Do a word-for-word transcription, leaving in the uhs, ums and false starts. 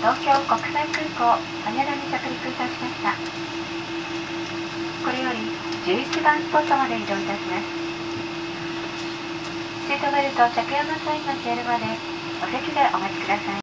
東京国際空港羽田に着陸いたしました。これよりじゅういちばんスポットまで移動いたします。シートベルト着用のサインが消えるまでお席でお待ちください。